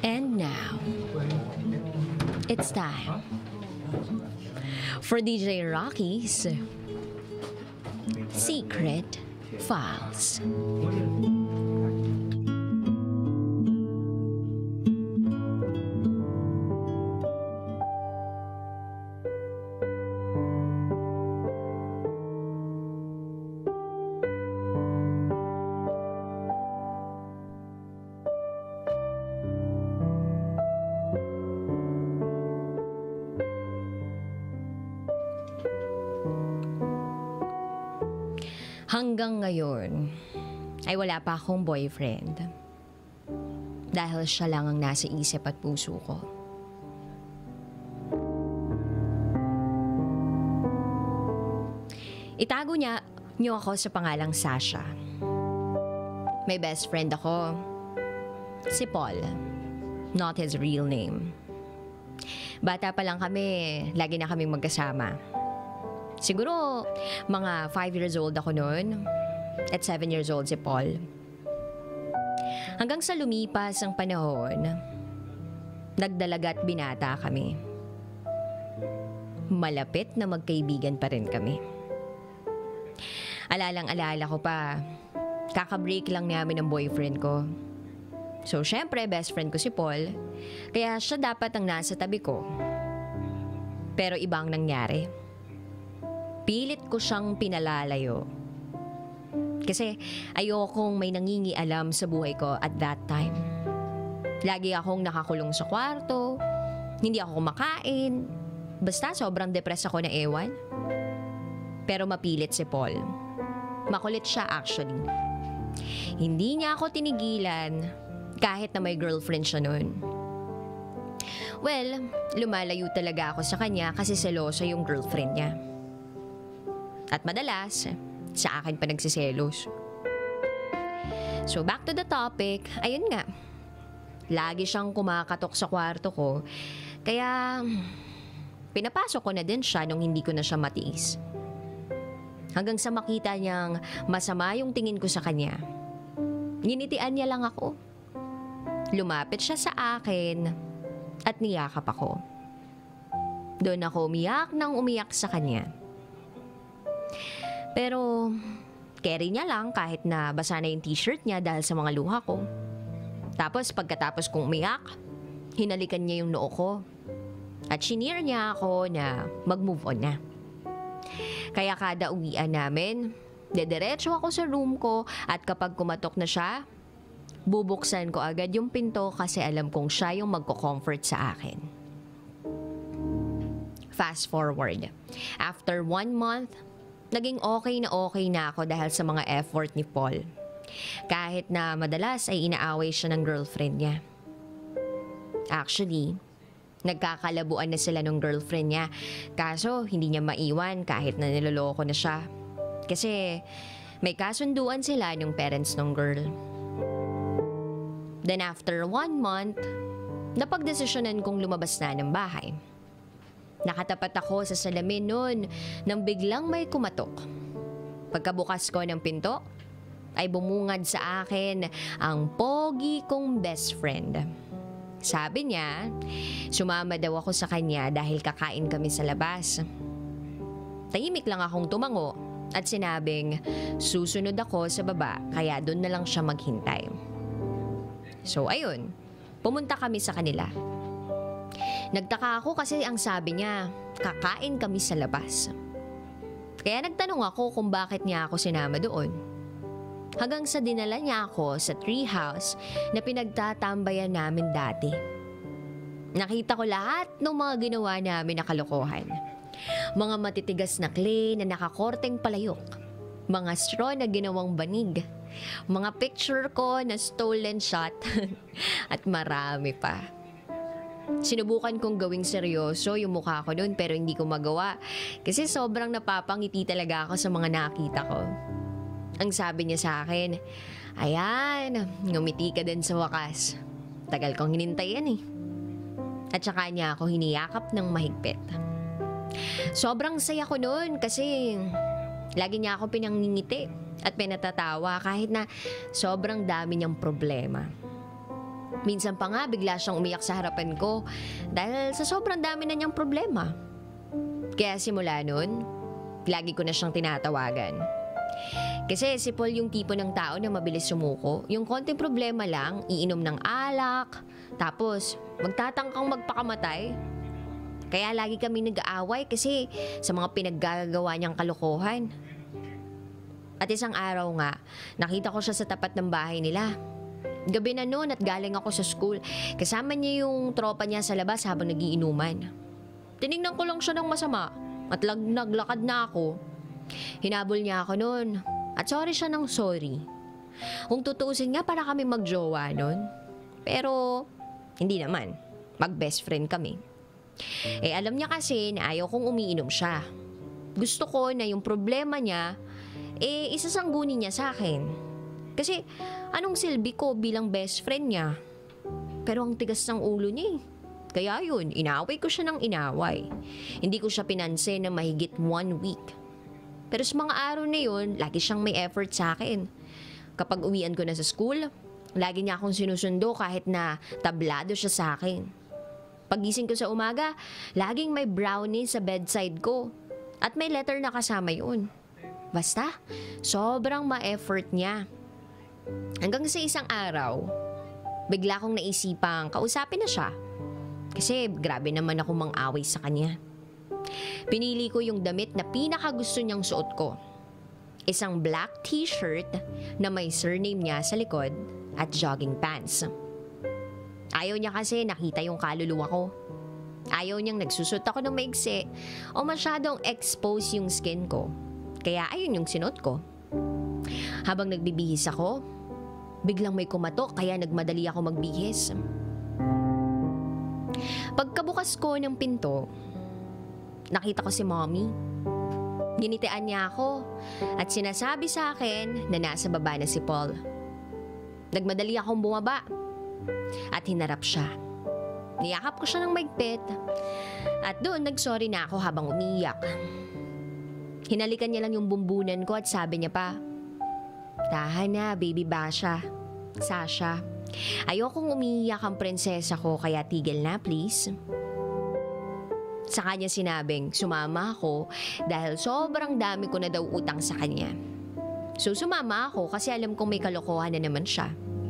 And now, it's time for DJ Rocky's Secret Files. Hanggang ngayon, ay wala pa akong boyfriend. Dahil siya lang ang nasa isip at puso ko. Itago niyo ako sa pangalang Sasha. May best friend ako, si Paul. Not his real name. Bata pa lang kami, lagi na kaming magkasama. Siguro, mga 5 years old ako noon at 7 years old si Paul. Hanggang sa lumipas ang panahon, nagdalaga at binata kami. Malapit na magkaibigan pa rin kami. Alalang-alala ko pa, kaka-break lang namin ng boyfriend ko. So, syempre, best friend ko si Paul, kaya siya dapat ang nasa tabi ko. Pero iba ang nangyari. Pilit ko siyang pinalalayo. Kasi ayokong may nangingialam sa buhay ko at that time. Lagi akong nakakulong sa kwarto, hindi ako kumakain, basta sobrang depressed ako na ewan. Pero mapilit si Paul. Makulit siya actually. Hindi niya ako tinigilan kahit na may girlfriend siya noon. Well, lumalayo talaga ako sa kanya kasi selosa yung girlfriend niya. At madalas, sa akin pa nagsiselos. So back to the topic, ayun nga. Lagi siyang kumakatok sa kwarto ko, kaya pinapasok ko na din siya nung hindi ko na siya matiis. Hanggang sa makita niyang masama yung tingin ko sa kanya. Ginitian niya lang ako. Lumapit siya sa akin at niyakap ako. Doon ako umiyak nang umiyak sa kanya. Pero, carry niya lang kahit na basa na yung t-shirt niya dahil sa mga luha ko. Tapos, pagkatapos kong umiyak, hinalikan niya yung noo ko. At shinir niya ako na mag-move on na. Kaya kada uwian namin, dediretso ako sa room ko at kapag kumatok na siya, bubuksan ko agad yung pinto kasi alam kong siya yung magko-comfort sa akin. Fast forward. After 1 month, naging okay na ako dahil sa mga effort ni Paul. Kahit na madalas ay inaaway siya ng girlfriend niya. Actually, nagkakalabuan na sila ng girlfriend niya. Kaso, hindi niya maiwan kahit na niloloko na siya. Kasi, may kasunduan sila ng parents ng girl. Then after 1 month, napagdesisyonan kong lumabas na ng bahay. Nakatapat ako sa salamin noon nang biglang may kumatok. Pagkabukas ko ng pinto, ay bumungad sa akin ang pogi kong best friend. Sabi niya, sumama daw ako sa kanya dahil kakain kami sa labas. Tahimik lang akong tumango at sinabing susunod ako sa baba kaya doon na lang siya maghintay. So ayun, pumunta kami sa kanila. Nagtaka ako kasi ang sabi niya, kakain kami sa labas. Kaya nagtanong ako kung bakit niya ako sinama doon. Hanggang sa dinala niya ako sa treehouse na pinagtatambayan namin dati. Nakita ko lahat ng mga ginawa namin na kalokohan. Mga matitigas na clay na nakakorteng palayok. Mga straw na ginawang banig. Mga picture ko na stolen shot. At marami pa. Sinubukan kong gawing seryoso yung mukha ko noon pero hindi ko magawa kasi sobrang napapangiti talaga ako sa mga nakita ko. Ang sabi niya sa akin, ayan, ngumiti ka din sa wakas. Tagal kong hinintay yan eh. At saka niya ako hiniyakap ng mahigpit. Sobrang saya ko noon kasi lagi niya ako pinangingiti at pinatatawa kahit na sobrang dami niyang problema. Minsan pa nga bigla siyang umiyak sa harapan ko dahil sa sobrang dami na niyang problema. Kaya simula nun, lagi ko na siyang tinatawagan. Kasi si Paul yung tipo ng tao na mabilis sumuko. Yung konting problema lang, iinom ng alak, tapos magtatangkang magpakamatay. Kaya lagi kami nag-aaway kasi sa mga pinaggagawa niyang kalokohan. At isang araw nga, nakita ko siya sa tapat ng bahay nila. Gabi na noon at galing ako sa school. Kasama niya yung tropa niya sa labas habang nagiinuman. Tinignan ko lang siya ng masama at naglakad na ako. Hinabol niya ako noon at sorry siya ng sorry. Kung tutuusin nga para kami magjowa noon. Pero hindi naman. Mag-best friend kami. Alam niya kasi na ayaw kong umiinom siya. Gusto ko na yung problema niya isasanggunin niya sa akin. Kasi anong silbi ko bilang best friend niya? Pero ang tigas ng ulo niya. Kaya yun, inaway ko siya ng inaway. Hindi ko siya pinansin na mahigit 1 week. Pero sa mga araw na yun, lagi siyang may effort sa akin. Kapag uwian ko na sa school, lagi niya akong sinusundo kahit na tablado siya sa akin. Pagising ko sa umaga, laging may brownie sa bedside ko. At may letter na kasama yun. Basta, sobrang ma-effort niya. Hanggang sa isang araw, bigla kong naisipang kausapin na siya. Kasi grabe naman ako mang-away sa kanya. Pinili ko yung damit na pinakagusto niyang suot ko. Isang black t-shirt na may surname niya sa likod at jogging pants. Ayaw niya kasi nakita yung kaluluwa ko. Ayaw niyang nagsusot ako ng maigsi o masyadong expose yung skin ko. Kaya ayun yung sinuot ko. Habang nagbibihis ako, biglang may kumatok kaya nagmadali ako magbihis. Pagkabukas ko ng pinto, nakita ko si Mommy. Ginitian niya ako at sinasabi sa akin na nasa baba na si Paul. Nagmadali akong bumaba at hinarap siya. Niyakap ko siya ng maigpit at doon nagsorry na ako habang umiiyak. Hinalikan niya lang yung bumbunan ko at sabi niya pa, "Tahan na, baby Basha. Sasha, ayokong umiiyak ang prinsesa ko kaya tigil na please." Sa kanya sinabing sumama ako dahil sobrang dami ko na daw utang sa kanya. So sumama ako kasi alam kong may kalokohan na naman siya.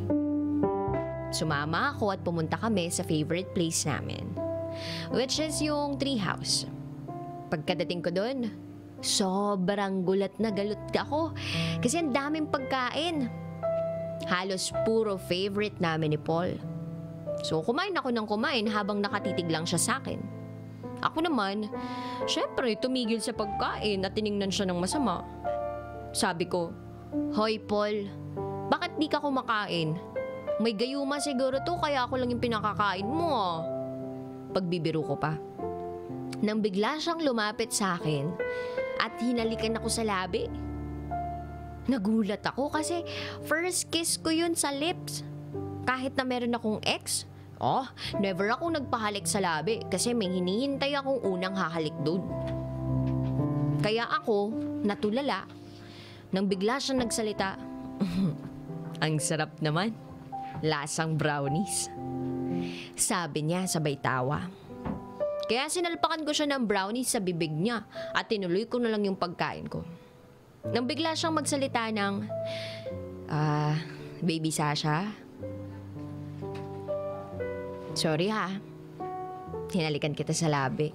Sumama ako at pumunta kami sa favorite place namin, which is yung tree house. Pagkadating ko doon, sobrang gulat na galut ako kasi ang daming pagkain. Halos puro favorite namin ni Paul. So kumain ako ng kumain habang nakatitig lang siya sa akin. Ako naman, syempre tumigil sa pagkain at tiningnan siya ng masama. Sabi ko, "Hoy Paul, bakit di ka kumakain? May gayuma siguro to kaya ako lang yung pinakakain mo ah." Pagbibiro ko pa. Nang bigla siyang lumapit sa akin at hinalikan ako sa labi. Nagulat ako kasi first kiss ko yun sa lips. Kahit na meron akong ex, never ako nagpahalik sa labi kasi may hinihintay akong unang hahalik doon. Kaya ako, natulala. Nang bigla siyang nagsalita, "Ang sarap naman. Lasang brownies." Sabi niya sabay tawa. Kaya sinalpakan ko siya ng brownies sa bibig niya at tinuloy ko na lang yung pagkain ko. Nang bigla siyang magsalita ng, "Baby Sasha, sorry ha. Hinalikan kita sa labi."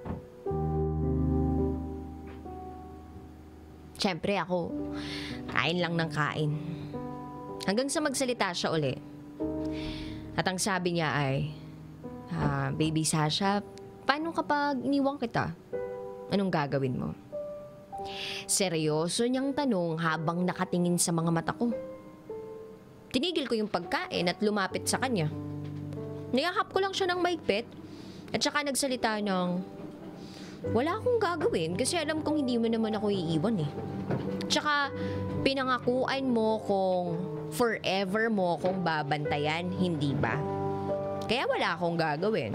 Siyempre ako, kain lang ng kain. Hanggang sa magsalita siya uli. At ang sabi niya ay, "Baby Sasha, paano kapag iniwan kita? Anong gagawin mo?" Seryoso niyang tanong habang nakatingin sa mga mata ko. Tinigil ko yung pagkain at lumapit sa kanya. Niyakap ko lang siya ng maigpit at saka nagsalita ng, "Wala akong gagawin kasi alam kong hindi mo naman ako iiwan eh. Tsaka pinangakuan mo kung forever mo akong babantayan, hindi ba? Kaya wala akong gagawin."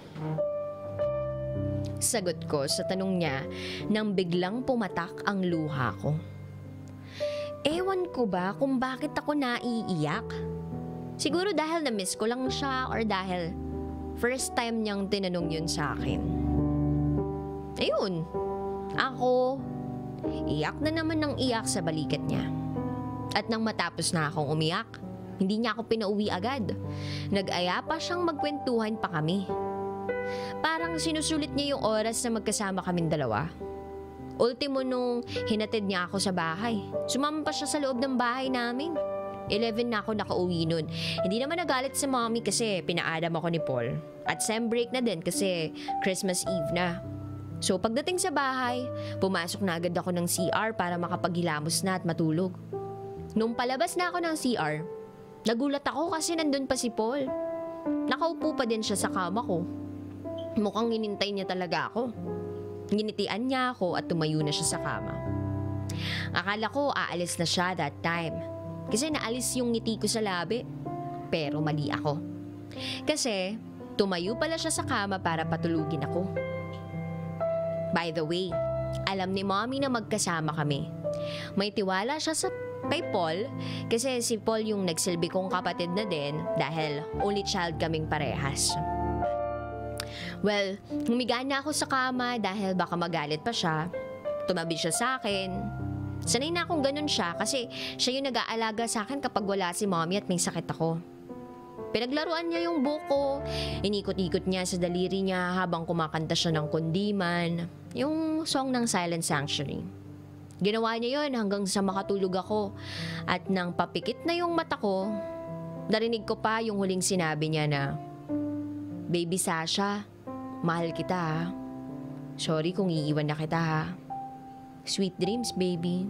Sagot ko sa tanong niya nang biglang pumatak ang luha ko. Ewan ko ba kung bakit ako naiiyak? Siguro dahil na-miss ko lang siya or dahil first time niyang tinanong yun sa akin. Ayun, ako, iyak na naman ng iyak sa balikat niya. At nang matapos na akong umiyak, hindi niya ako pinauwi agad. Nag-aya pa siyang magkwentuhan pa kami. Parang sinusulit niya yung oras na magkasama kaming dalawa. Ultimo nung hinatid niya ako sa bahay. Sumama pa siya sa loob ng bahay namin. 11 na ako nakauwi nun. Hindi naman nagalit si mommy kasi pinaadam ako ni Paul. At sem break na din kasi Christmas Eve na. So pagdating sa bahay, pumasok na agad ako ng CR para makapaghilamos na at matulog. Nung palabas na ako ng CR, nagulat ako kasi nandun pa si Paul. Nakaupo pa din siya sa kama ko. Mukhang hinintay niya talaga ako. Ginitian niya ako at tumayo na siya sa kama. Akala ko aalis na siya that time. Kasi naalis yung ngiti ko sa labi. Pero mali ako. Kasi tumayo pala siya sa kama para patulugin ako. By the way, alam ni mommy na magkasama kami. May tiwala siya kay Paul kasi si Paul yung nagsilbi kong kapatid na din dahil only child kaming parehas. Well, humiga na ako sa kama dahil baka magalit pa siya. Tumabi siya sa akin. Sanay na akong ganun siya kasi siya yung nag-aalaga sa akin kapag wala si mommy at may sakit ako. Pinaglaruan niya yung buko, inikot-ikot niya sa daliri niya habang kumakanta siya ng kundiman, yung song ng Silent Sanctuary. Ginawa niya yun hanggang sa makatulog ako at nang papikit na yung mata ko, narinig ko pa yung huling sinabi niya na, "Baby Sasha, mahal kita ha. Sorry kung iiwan na kita ha. Sweet dreams, baby."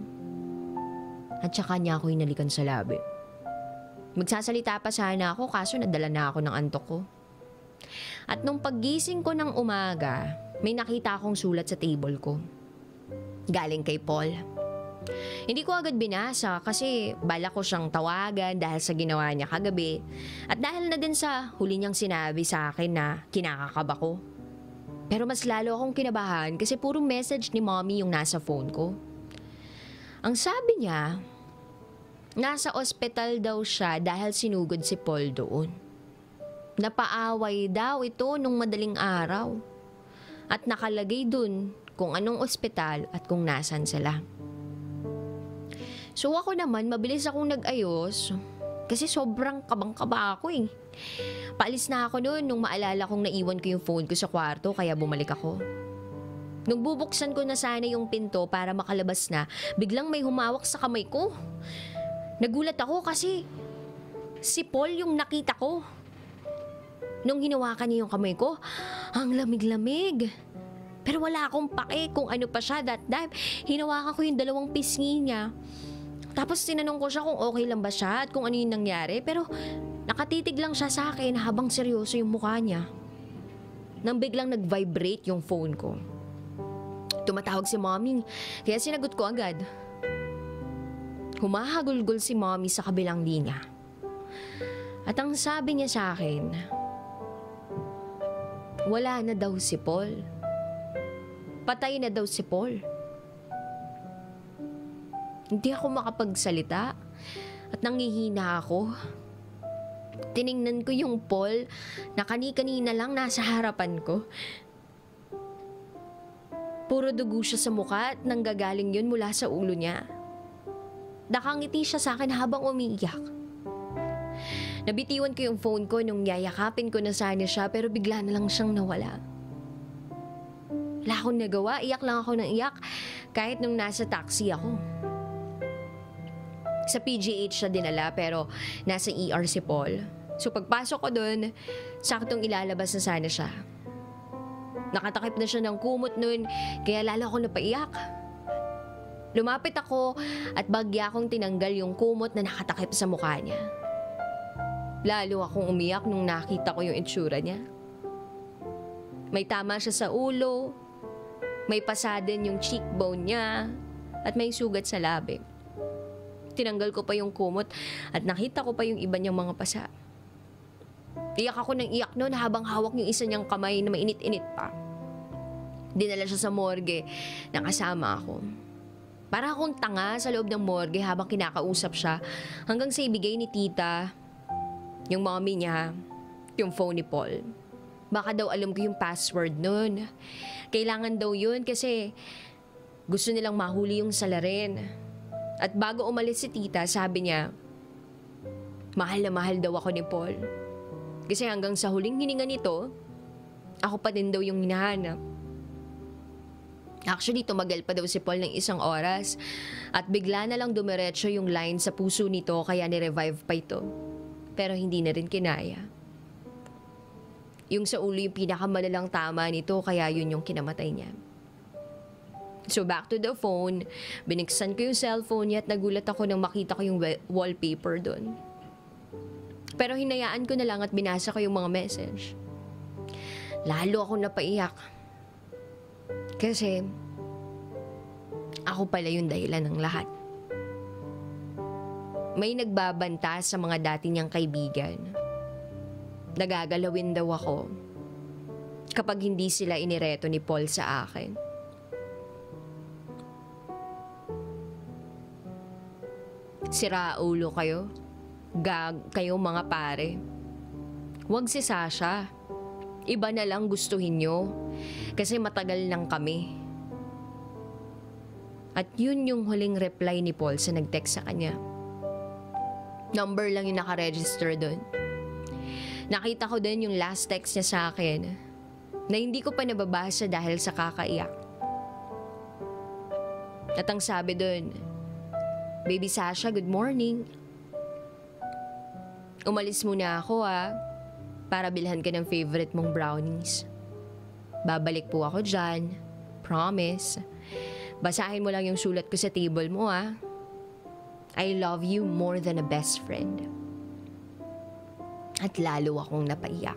At saka niya ako hinalikan sa labi. Magsasalita pa sana ako kaso nadala na ako ng antok ko. At nung paggising ko ng umaga, may nakita akong sulat sa table ko. Galing kay Paul. Hindi ko agad binasa kasi bala ko siyang tawagan dahil sa ginawa niya kagabi at dahil na din sa huli niyang sinabi sa akin na kinakakaba ko. Pero mas lalo akong kinabahan kasi puro message ni mommy yung nasa phone ko. Ang sabi niya, nasa ospital daw siya dahil sinugod si Paul doon. Napaaway daw ito nung madaling araw. At nakalagay dun kung anong ospital at kung nasan sila. So ako naman, mabilis akong nag-ayos kasi sobrang kabang-kaba ako eh. Paalis na ako noon nung maalala kong naiwan ko yung phone ko sa kwarto kaya bumalik ako. Nung bubuksan ko na sana yung pinto para makalabas na, biglang may humawak sa kamay ko. Nagulat ako kasi si Paul yung nakita ko. Nung hinawakan niya yung kamay ko, ang lamig-lamig. Pero wala akong pake kung ano pa siya that time. Hinawakan ko yung 2 pisngi niya. Tapos tinanong ko siya kung okay lang ba siya at kung ano yung nangyari. Pero nakatitig lang siya sa akin habang seryoso yung mukha niya. Nang biglang nag-vibrate yung phone ko. Tumatawag si mommy, kaya sinagot ko agad. Humahagulgol si mommy sa kabilang linya. At ang sabi niya sa akin, wala na daw si Paul. Patay na daw si Paul. Hindi ako makapagsalita at nangihina ako. Tiningnan ko yung Paul na kani-kanina lang nasa harapan ko. Puro dugo siya sa mukha at nanggagaling yun mula sa ulo niya. Nakangiti siya sa akin habang umiiyak. Nabitiwan ko yung phone ko nung yayakapin ko na sana siya pero bigla na lang siyang nawala. Wala akong nagawa, iyak lang ako ng iyak kahit nung nasa taxi ako. Sa PGH siya dinala pero nasa ER si Paul. So pagpasok ko dun, saktong ilalabas na sana siya. Nakatakip na siya ng kumot nun kaya lalo ako napaiyak. Lumapit ako at bagya akong tinanggal yung kumot na nakatakip sa mukha niya. Lalo akong umiyak nung nakita ko yung itsura niya. May tama siya sa ulo, may pasa din yung cheekbone niya, at may sugat sa labi. Tinanggal ko pa yung kumot at nakita ko pa yung iba niyang mga pasa. Iyak ako ng iyak noon habang hawak yung isa niyang kamay na mainit-init pa. Dinala siya sa morgue na kasama ako. Para akong tanga sa loob ng morgue habang kinakausap siya hanggang sa ibigay ni tita Yung mommy niya, yung phone ni Paul. Baka daw alam ko yung password nun. Kailangan daw yun kasi gusto nilang mahuli yung salarin. At bago umalis si tita, sabi niya, mahal na mahal daw ako ni Paul. Kasi hanggang sa huling hininga nito, ako pa din daw yung hinahanap. Actually, tumagal pa daw si Paul ng 1 oras at bigla na lang dumiretso yung line sa puso nito kaya ni-revive pa ito. Pero hindi na rin kinaya. Yung sa ulo yung pinakamalalang tama nito kaya yun yung kinamatay niya. So back to the phone, biniksan ko yung cellphone niya at nagulat ako nang makita ko yung wallpaper doon. Pero hinayaan ko na lang at binasa ko yung mga message. Lalo akong napaiyak. Kasi ako pala yung dahilan ng lahat. May nagbabanta sa mga dati niyang kaibigan. Nagagalawin daw ako kapag hindi sila inireto ni Paul sa akin. Sira ulo kayo. Gag kayo mga pare. Huwag si Sasha. Iba na lang gustuhin nyo. Kasi matagal lang kami. At yun yung huling reply ni Paul sa nag-text sa kanya. Number lang yung nakaregister doon. Nakita ko din yung last text niya sa akin na hindi ko pa nababasa dahil sa kakaiyak. At ang sabi doon, Baby Sasha, good morning. Umalis muna ako para bilhan ka ng favorite mong brownies. Babalik po ako dyan. Promise. Basahin mo lang yung sulat ko sa table mo I love you more than a best friend. At lalo akong napaiyak.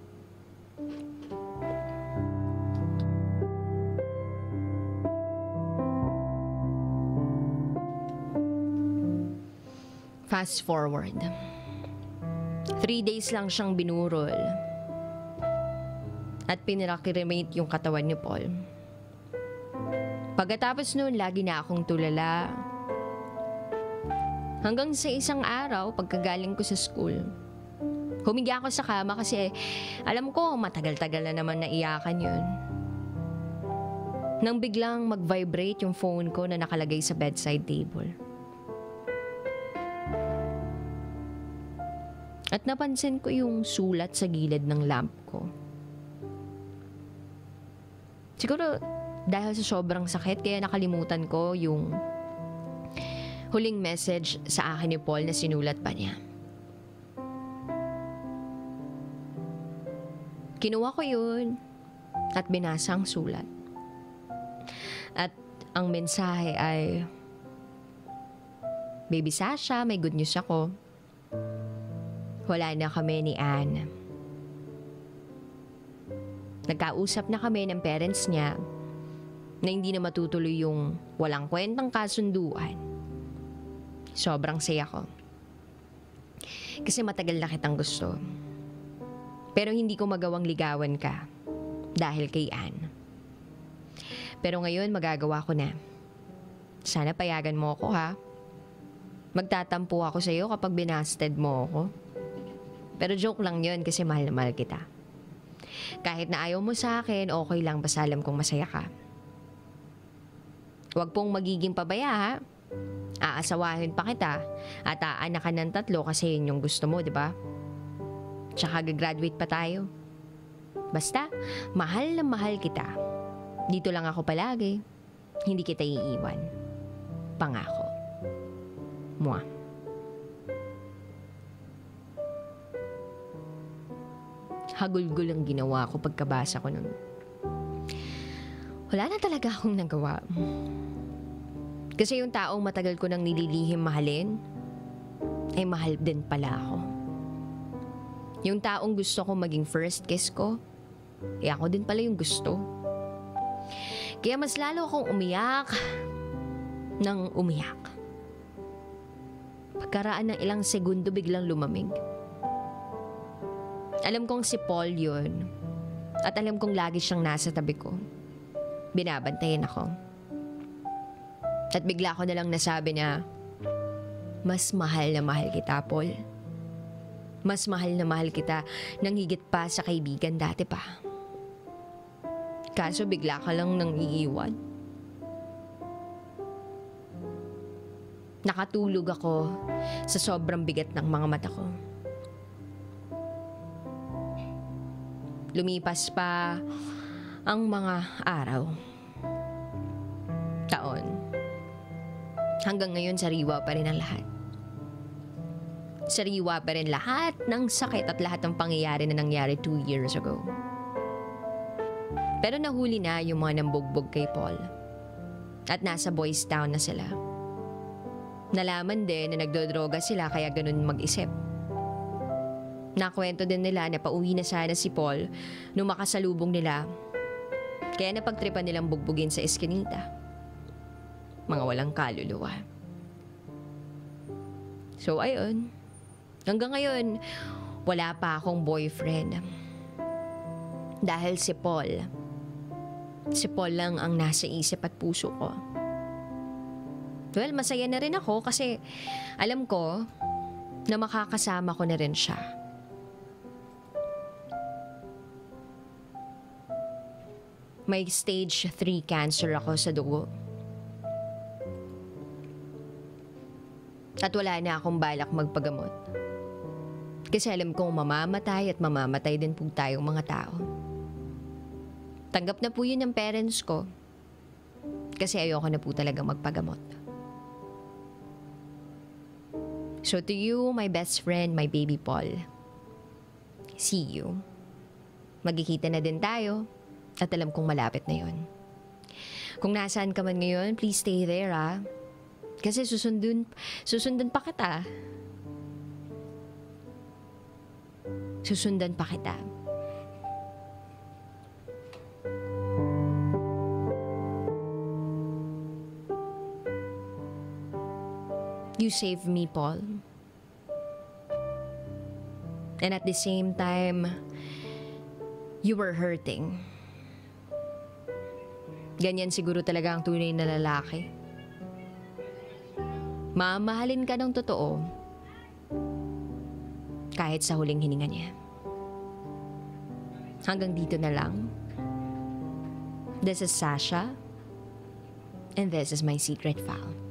Fast forward. 3 days lang siyang binurol. At pinirakremate yung katawan ni Paul. Pagkatapos noon, lagi na akong tulala. Hanggang sa isang araw, pagkagaling ko sa school, humingi ako sa kama kasi alam ko matagal-tagal na naman naiyakan yun. Nang biglang mag-vibrate yung phone ko na nakalagay sa bedside table. At napansin ko yung sulat sa gilid ng lamp ko. Siguro dahil sa sobrang sakit kaya nakalimutan ko yung huling message sa akin ni Paul na sinulat pa niya. Kinuha ko yun at binasa ang sulat. At ang mensahe ay, Baby Sasha, may good news ako. Wala na kami ni Anne. Nagkausap na kami ng parents niya na hindi na matutuloy yung walang kwentang kasunduan. Sobrang saya ko. Kasi matagal na kitang gusto. Pero hindi ko magawang ligawan ka dahil kay Anne. Pero ngayon magagawa ko na. Sana payagan mo ako Magtatampo ako sa iyo kapag binasted mo ako. Pero joke lang yun kasi mahal na mahal kita. Kahit na ayaw mo sa akin, okay lang basta alam kong masaya ka. Huwag pong magiging pabaya Aasawahin pa kita at aanakan ng 3 kasi yun yung gusto mo, di ba? Tsaka gagraduate pa tayo. Basta, mahal na mahal kita. Dito lang ako palagi. Hindi kita iiwan. Pangako. Mwah. Hagulgul ang ginawa ko pagkabasa ko nun. Wala na talaga akong nagawa. Kasi yung taong matagal ko nang nililihim mahalin, ay mahal din pala ako. Yung taong gusto ko maging first kiss ko, ako din pala yung gusto. Kaya mas lalo akong umiyak nang umiyak. Pagkaraan ng ilang segundo biglang lumamig. Alam kong si Paul yun. At alam kong lagi siyang nasa tabi ko. Binabantayan ako. At bigla ko na lang nasabi na, mas mahal na mahal kita, Paul. Mas mahal na mahal kita nang higit pa sa kaibigan dati pa. Kaso bigla ka lang nang iiwan. Nakatulog ako sa sobrang bigat ng mga mata ko. Lumipas pa ang mga araw. Taon. Hanggang ngayon, sariwa pa rin ang lahat. Sariwa pa rin lahat ng sakit at lahat ng pangyayari na nangyari 2 years ago. Pero nahuli na yung mga nambugbog kay Paul. At nasa Boys Town na sila. Nalaman din na nagdodroga sila kaya ganun mag-isip. Nakwento din nila na pauwi na sana si Paul nung makasalubong nila. Kaya napagtripan nilang bugbugin sa eskinita. Mga walang kaluluwa. So ayun. Hanggang ngayon, wala pa akong boyfriend. Dahil si Paul lang ang nasa isip at puso ko. Well, masaya na rin ako kasi alam ko na makakasama ko na rin siya. May stage 3 cancer ako sa dugo. At wala na akong balak magpagamot. Kasi alam kong mamamatay at mamamatay din po tayong mga tao. Tanggap na po yun ng parents ko. Kasi ayoko na po talaga magpagamot. So to you, my best friend, my baby Paul, see you. Magkikita na din tayo at alam kong malapit na yun. Kung nasaan ka man ngayon, please stay there Kasi susundan pa kita. Susundan pa kita. You saved me, Paul. And at the same time, you were hurting. Ganyan siguro talaga ang tunay na lalaki. Mamahalin ka ng totoo kahit sa huling hininga niya. Hanggang dito na lang. This is Sasha, and this is my secret file.